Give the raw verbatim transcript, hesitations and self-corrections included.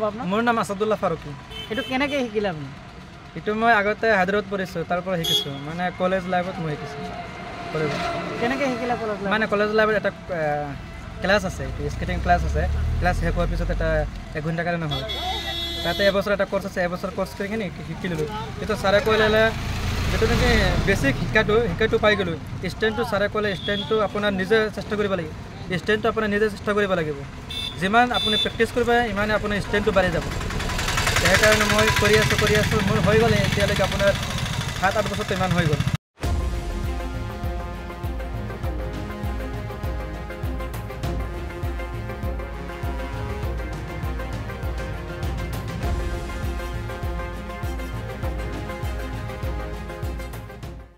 আপোনাৰ? মোৰ নাম আছাদুল্লাহ ফাৰুকি। এইটো কেনেকৈ শিকিলে আপুনি? এইটো মই আগতে হায়দৰাবাদ পঢ়িছোঁ, তাৰ পৰা শিকিছোঁ, মানে কলেজ লাইফত মই শিকিছোঁ। কলেজত কেনেকৈ শিকিলে কলেজ লাইফত? মানে কলেজ লাইফত এটা ক্লাছ আছে, স্কেটিং ক্লাছ আছে। ক্লাছ শেষ হোৱাৰ পিছত এটা এক ঘণ্টা কাৰণে হয়, তাতে এবছৰ এটা কৰ্চ আছে, এবছৰ কৰ্চ কৰি কিনে শিকি ল'লোঁ। কিন্তু ছাৰে কৈ ল'লে যিটো নেকি বেছিক শিকাটো শিকাটো পাই গ'লোঁ। ষ্টেণ্ডটো ছাৰে ক'লে ষ্টেণ্ডটো আপোনাৰ নিজে চেষ্টা কৰিব লাগিব, ষ্টেণ্ডটো আপোনাৰ নিজে চেষ্টা কৰিব লাগিব। যিমান আপুনি প্ৰেক্টিছ কৰিব ইমানে আপোনাৰ ষ্টেণ্ডটো বাঢ়ি যাব। সেইকাৰণে মই কৰি আছোঁ কৰি আছোঁ মোৰ হৈ গ'ল এতিয়ালৈকে আপোনাৰ সাত আঠ বছৰটো ইমান হৈ গ'ল।